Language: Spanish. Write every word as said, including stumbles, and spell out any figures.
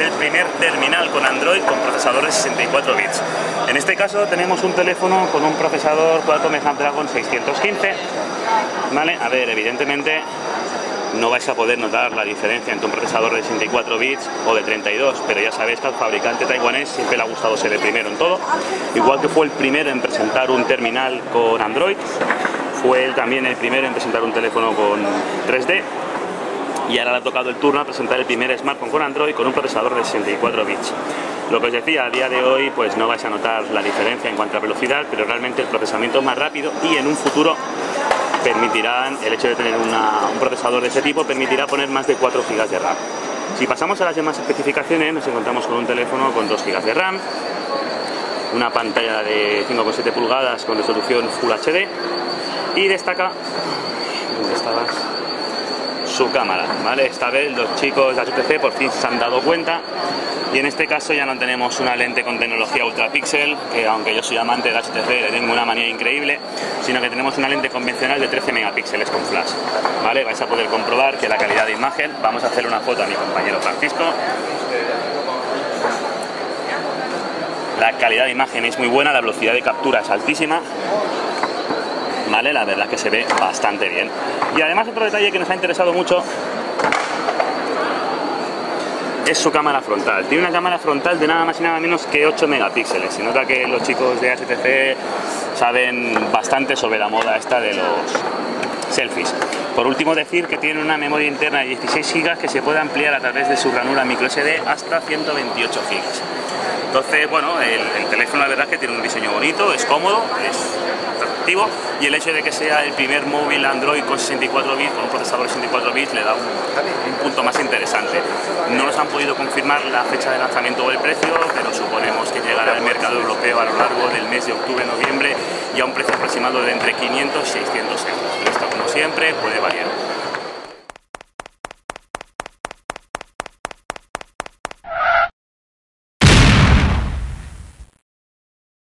el primer terminal con Android con procesador de sesenta y cuatro bits. En este caso tenemos un teléfono con un procesador Qualcomm Snapdragon seiscientos quince, ¿vale? A ver, evidentemente no vais a poder notar la diferencia entre un procesador de sesenta y cuatro bits o de treinta y dos, pero ya sabéis que al fabricante taiwanés siempre le ha gustado ser el primero en todo, igual que fue el primero en presentar un terminal con Android, fue él también el primero en presentar un teléfono con tres D, y ahora le ha tocado el turno a presentar el primer smartphone con Android con un procesador de sesenta y cuatro bits. Lo que os decía, a día de hoy pues no vais a notar la diferencia en cuanto a velocidad, pero realmente el procesamiento es más rápido y en un futuro permitirán, el hecho de tener una, un procesador de ese tipo permitirá poner más de cuatro gigas de RAM. Si pasamos a las demás especificaciones, nos encontramos con un teléfono con dos gigas de RAM, una pantalla de cinco coma siete pulgadas con resolución Full H D y destaca, ¿dónde estabas?, su cámara, ¿vale? Esta vez los chicos de H T C por fin se han dado cuenta y en este caso ya no tenemos una lente con tecnología ultra píxel, que aunque yo soy amante de H T C le tengo una manía increíble, sino que tenemos una lente convencional de trece megapíxeles con flash, ¿vale? Vais a poder comprobar que la calidad de imagen, vamos a hacer una foto a mi compañero Francisco, la calidad de imagen es muy buena, la velocidad de captura es altísima, ¿vale? La verdad es que se ve bastante bien. Y además otro detalle que nos ha interesado mucho es su cámara frontal. Tiene una cámara frontal de nada más y nada menos que ocho megapíxeles. Se nota que los chicos de H T C saben bastante sobre la moda esta de los selfies. Por último, decir que tiene una memoria interna de dieciséis gigas que se puede ampliar a través de su ranura micro S D hasta ciento veintiocho gigas. Entonces, bueno, el, el teléfono la verdad es que tiene un diseño bonito, es cómodo, es atractivo, y el hecho de que sea el primer móvil Android con sesenta y cuatro bits, con un procesador de sesenta y cuatro bits, le da un, un punto más interesante. No nos han podido confirmar la fecha de lanzamiento o el precio, pero suponemos que llegará al mercado europeo a lo largo del mes de octubre-noviembre y a un precio aproximado de entre quinientos y seiscientos euros. Esto, como siempre, puede variar.